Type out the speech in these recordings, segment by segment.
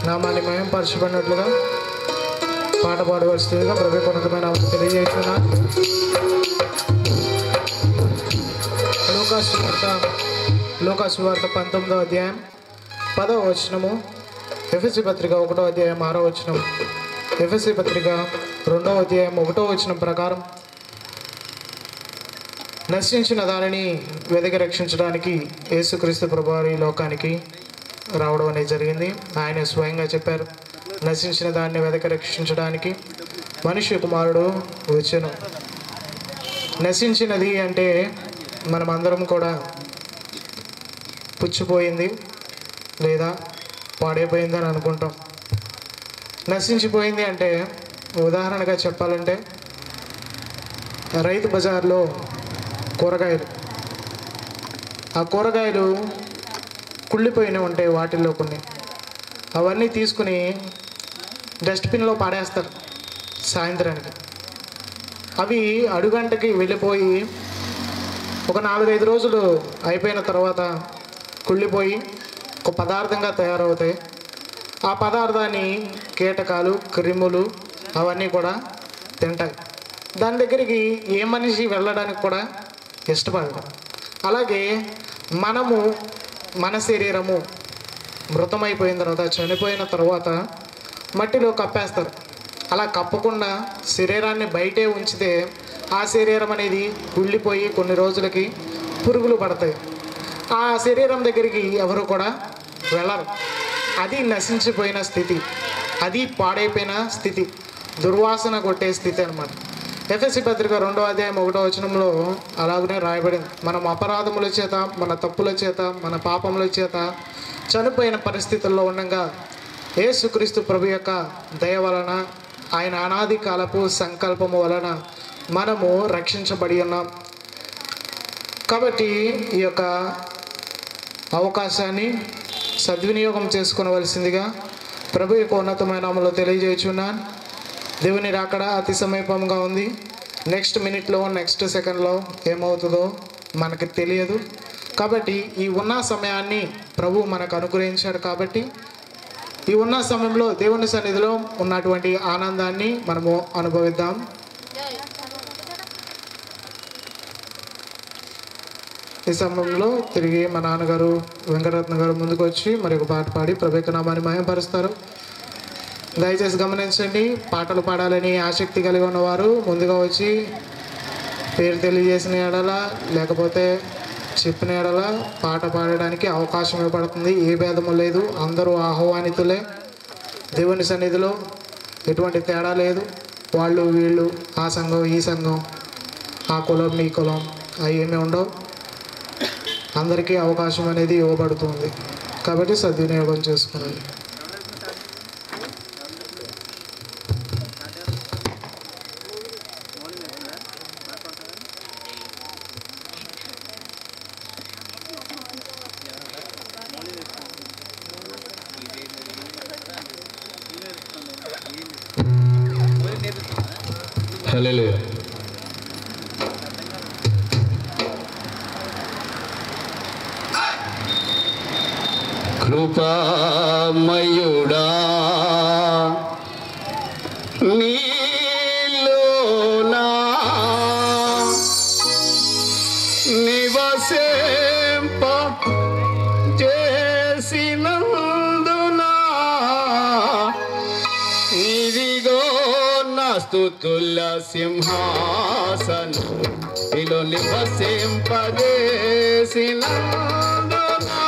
నామాన్ని మహిమపరచబడినట్లుగా పాట పాడవలసిందిగా ప్రభు ఉన్నతమైన నామములో తెలియజేస్తున్నాను. లూకా సువార్త 19వ అధ్యాయం 10వ వచనము, ఎఫెసీ పత్రిక 1వ అధ్యాయం 6వ వచనం, ఎఫెసీ పత్రిక 2వ అధ్యాయం 1వ వచనం ప్రకారం నశించిన దానిని వెదకి రక్షించడానికి యేసుక్రీస్తు ప్రభువారు ఈ లోకానికి రావడం అనేది జరిగింది. ఆయన స్వయంగా చెప్పారు, నశించిన దాన్ని వెదకి రక్షించడానికి మనుష్య కుమారుడు వచ్చెను. నశించినది అంటే మనమందరం కూడా పుచ్చిపోయింది లేదా పాడైపోయింది అని అనుకుంటాం. నశించిపోయింది అంటే ఉదాహరణగా చెప్పాలంటే రైతు బజార్లో కూరగాయలు, ఆ కూరగాయలు కుళ్ళిపోయినవి ఉంటాయి. వాటిల్లో కొన్ని అవన్నీ తీసుకుని డస్ట్బిన్లో పాడేస్తారు సాయంత్రానికి. అవి అడుగంటకి వెళ్ళిపోయి ఒక 4-5 రోజులు అయిపోయిన తర్వాత కుళ్ళిపోయి ఒక పదార్థంగా తయారవుతాయి. ఆ పదార్థాన్ని కీటకాలు, క్రిములు అవన్నీ కూడా తింటాయి. దాని దగ్గరికి ఏ మనిషి వెళ్ళడానికి కూడా ఇష్టపడదు. అలాగే మనము మన శరీరము మృతమైపోయిన తర్వాత, చనిపోయిన తర్వాత మట్టిలో కప్పేస్తారు. అలా కప్పకుండా శరీరాన్ని బయటే ఉంచితే ఆ శరీరం అనేది కుళ్ళిపోయి కొన్ని రోజులకి పురుగులు పడతాయి. ఆ శరీరం దగ్గరికి ఎవరు కూడా వెళ్ళరు. అది నశించిపోయిన స్థితి, అది పాడైపోయిన స్థితి, దుర్వాసన కొట్టే స్థితి అన్నమాట. ఎఫెసీ పత్రిక 2వ అధ్యాయం 1వ వచనంలో అలాగనే రాయబడింది, మనం అపరాధముల చేత, మన తప్పుల చేత, మన పాపముల చేత చనిపోయిన పరిస్థితుల్లో ఉండగా యేసుక్రీస్తు ప్రభు యొక్క దయ వలన, ఆయన అనాది కాలపు సంకల్పము వలన మనము రక్షించబడి ఉన్నాం. కాబట్టి ఈ యొక్క అవకాశాన్ని సద్వినియోగం చేసుకునవలసిందిగా ప్రభు యొక్క ఉన్నతమైన నామములో తెలియజేయుచున్నాను. దేవుని రాకడ అతి సమీపంగా ఉంది. నెక్స్ట్ మినిట్లో, నెక్స్ట్ సెకండ్లో ఏమవుతుందో మనకు తెలియదు. కాబట్టి ఈ ఉన్న సమయాన్ని ప్రభు మనకు అనుగ్రహించాడు. కాబట్టి ఈ ఉన్న సమయంలో దేవుని సన్నిధిలో ఉన్నటువంటి ఆనందాన్ని మనము అనుభవిద్దాం. ఈ సమయంలో తిరిగి మా నాన్నగారు వెంకటరత్న గారు ముందుకు వచ్చి మరి ఒక పాట పాడి ప్రభు యొక్క నామాన్ని మహిమపరుస్తారు. దయచేసి గమనించండి, పాటలు పాడాలని ఆసక్తి కలిగి ఉన్నవారు ముందుగా వచ్చి పేరు తెలియజేసిన ఎడల లేకపోతే చెప్పిన ఎడల పాట పాడడానికి అవకాశం ఇవ్వబడుతుంది. ఏ భేదము లేదు, అందరూ ఆహ్వానితులే. దేవుని సన్నిధిలో ఎటువంటి తేడా లేదు. వాళ్ళు వీళ్ళు, ఆ సంఘం ఈ సంఘం, ఆ కులం ఈ కులం అవి ఏమీ ఉండవు. అందరికీ అవకాశం అనేది ఇవ్వబడుతుంది. కాబట్టి సద్వినియోగం చేసుకునండి. హల్లెలూయా. కృపామయుడా నీలోనా నివసింప చేసినందునా ఇదిగో నా స్తుతుల సింహాసనం ఇలో నివసింపజేసినందునా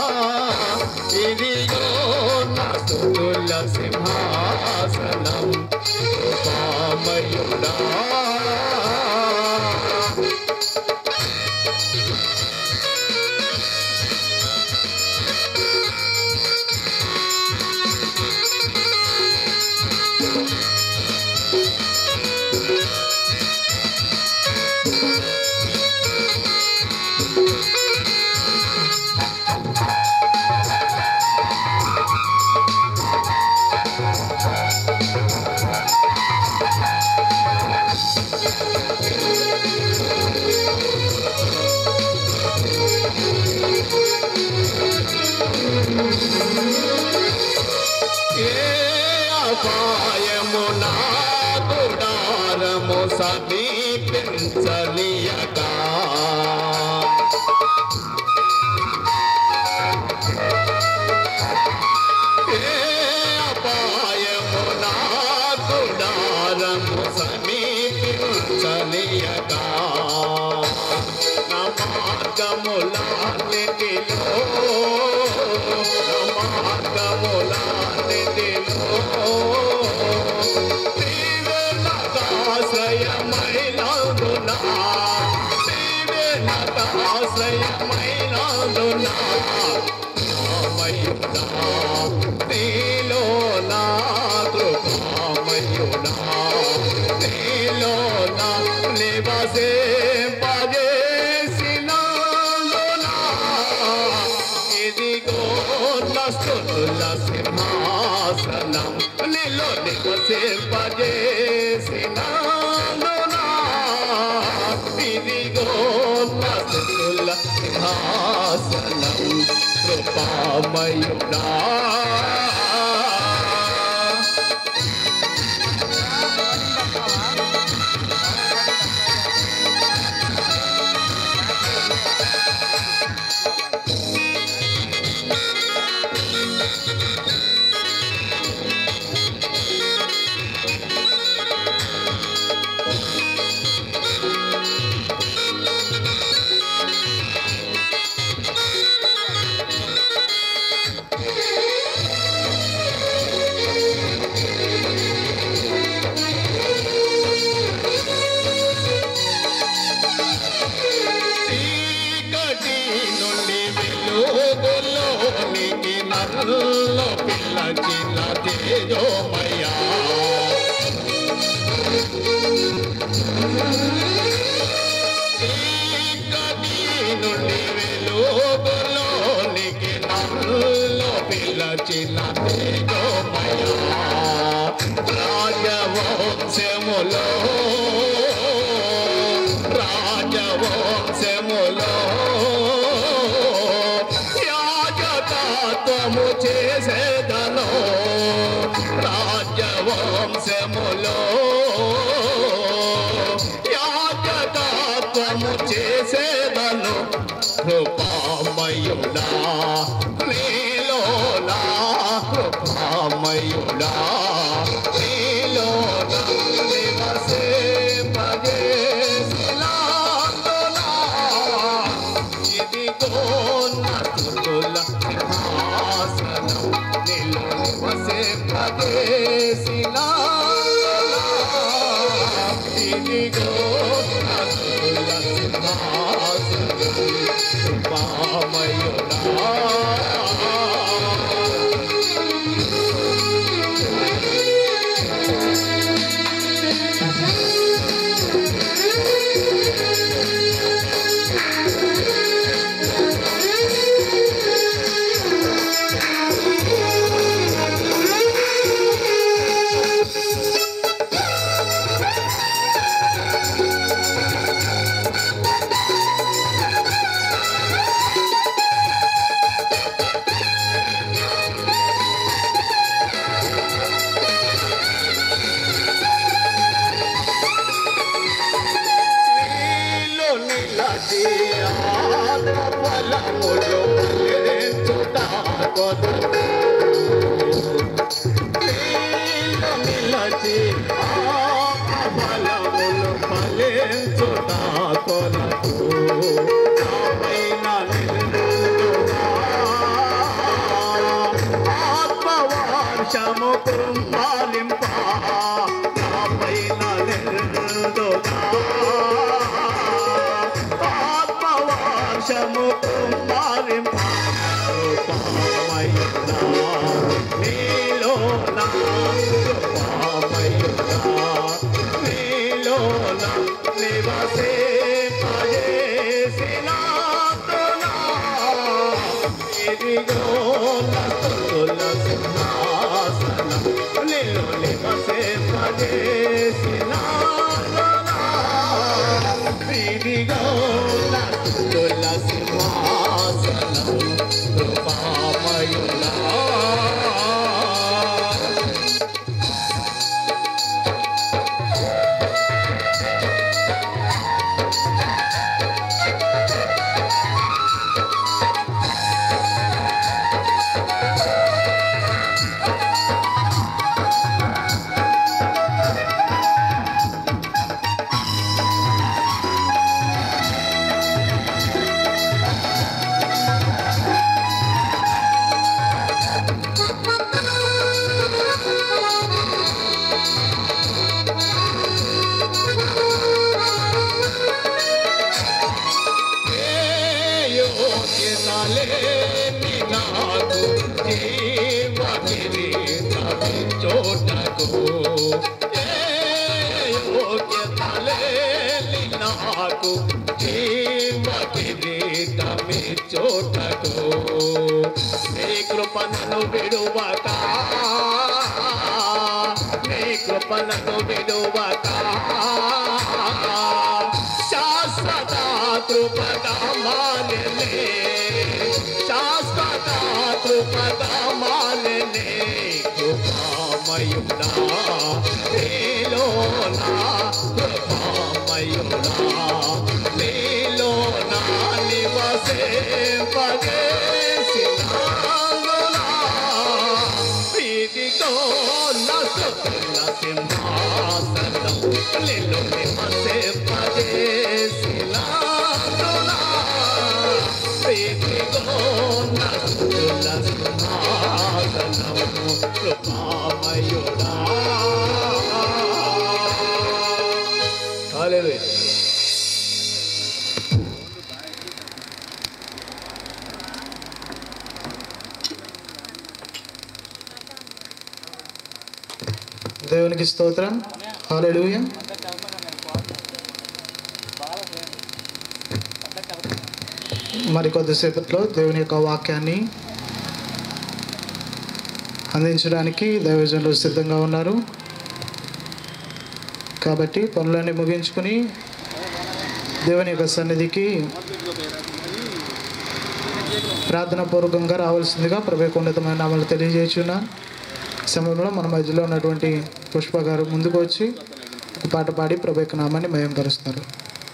ఇదిగో నా స్తుతుల సింహాసనం కృపామయుడా అపాయమున గుడారము సమీపించనీయక అపాయమున గుడారము సమీపించనీయక నా మార్గములన్నిటిలో నీవే నాకు ఆశ్రయమైనందునా నీవే నాకు ఆశ్రయమైనందునా రామయుడా నీలో నా కృపామయుడా నీలో నా నివసింపజేసినందునా ఇదిగో నా స్తుతుల సింహాసనం నీలో నివసింపజేసినందునా ఇదిగో నా స్తుతుల సింహాసనం కృపామయుడా నన్ను పిల్లచిన తేజోమయ్యా చీకటి నుండి వెలుగులోనికి నన్ను పిల్లచిన తేజోమయ్యా రాజవంశములో యాజకత్వము చేసేదను రాజవంశములో యాజకత్వము చేసేదను కృపామయుడా నీలో నా కృపామయుడా నీలో నా నివసింపజేసినందునా ఇదిగో నా స్తుతుల సింహాసనం నీలో నివసింపజేసినందునా ఇదిగో నా స్తుతుల సింహాసనం కృపామయుడా Krupamaya విడువక నీ కృపణతో విడువక శాశ్వత కృపదమాలే శాశ్వత కృపదమాలే కృపామయుడా నీలోనా కృపామయుడా నీలోనా నివసింపజేసినానునా ఇదిగో నా స్తుతుల సింహాసనం నీలో నివసింపజేసినానునా ఇదిగో నా స్తుతుల సింహాసనం కృపామయుడా. హల్లెలూయా. దేవునికి స్తోత్రం. హల్లెలూయా. మరి కొద్దిసేపట్లో దేవుని యొక్క వాక్యాన్ని అందించడానికి దైవజనులు సిద్ధంగా ఉన్నారు. కాబట్టి పనులన్నీ ముగించుకుని దేవుని యొక్క సన్నిధికి ప్రార్థనాపూర్వకంగా రావాల్సిందిగా ప్రభు యొక్క ఉన్నతమైన నామములు తెలియజేస్తున్నాను. సమయంలో మన మధ్యలో ఉన్నటువంటి పుష్ప గారు ముందుకు వచ్చి ఒక పాట పాడి ప్రభు యొక్క నామాన్ని మహిమపరుస్తారు.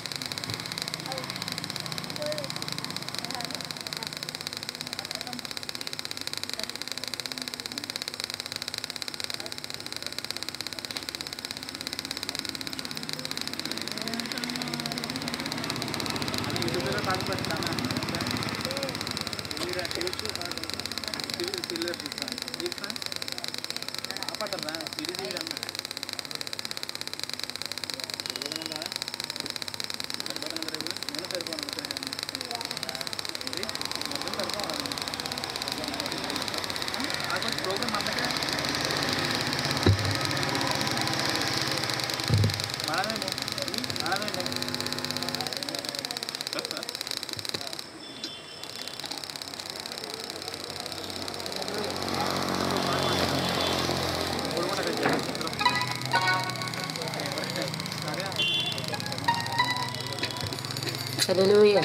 హల్లెలూయా.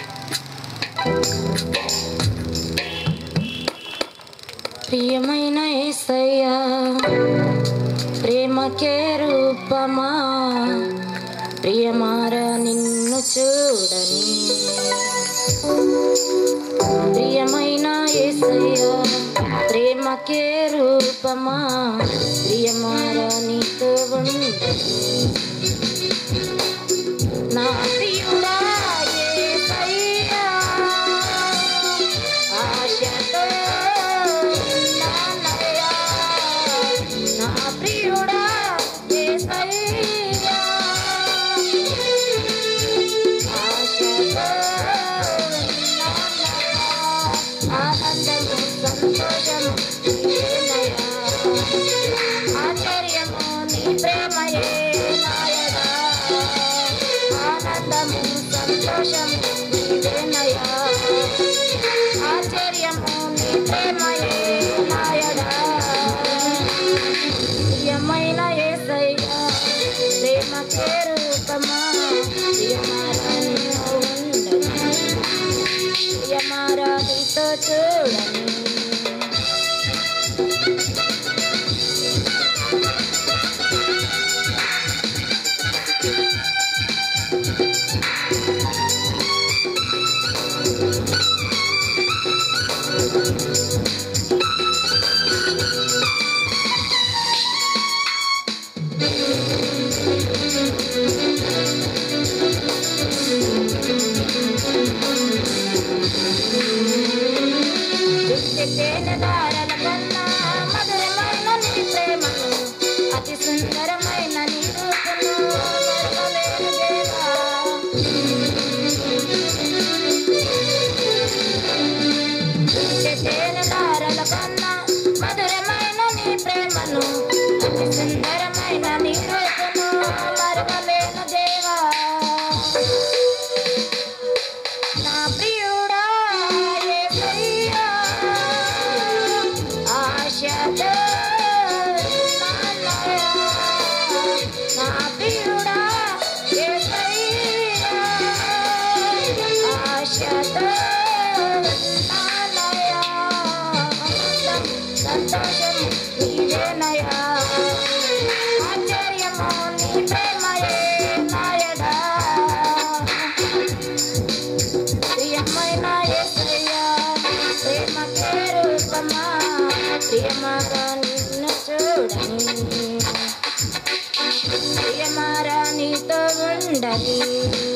ప్రియమైన యేసయ్యా ప్రేమకే రూపమా ప్రియమారా నిన్ను చూడని ప్రియమైన యేసయ్యా ప్రేమకే రూపమా ప్రియమారా నీతో ఉండని నా ప్రియుడా యేసయ్యా ఆశతో ఉన్నానయ్యా నా ప్రియుడా యేసయ్యా ఆశతో ఉన్నానయ్యా ఆనందము సంతోషము నీవేనయ్యా ఆశ్చర్యము నీ ప్రేమయే నాయనా ఆనందము సంతోషము నీవేనయ్యా ఆశ్చర్యము నీ ప్రేమయే నాయనా ప్రియమైన యేసయ్యా ప్రేమకే రూపమా ప్రియమారా నీతో ఉండని ప్రియమారా నీతో చూడని తేనెదారల కన్నా మధురమైన నీ ప్రేమను అతి సుందరమైన నీ రూపను మరువలేను దేవా తేనెదారల కన్నా మధురమైన నీ ప్రేమను అతి సుందరమైన నీ రూపను మరువలేను దేవా నా ప్రియుడా యేసయ్యా ఆశతో ఆశతో నాన్నయ్య నా ప్రియుడా యేసయ్యా ఆశతో నాన్నయ్య సంతోషం నీవేనయ్యా ఆశ్చర్యము నీ ప్రేమయే నాయడా ప్రియమైన యేసయ్యా ప్రేమకే రూపమా ప్రియమాగా నిన్ను చూడని ప్రియమారా నీతో ఉండని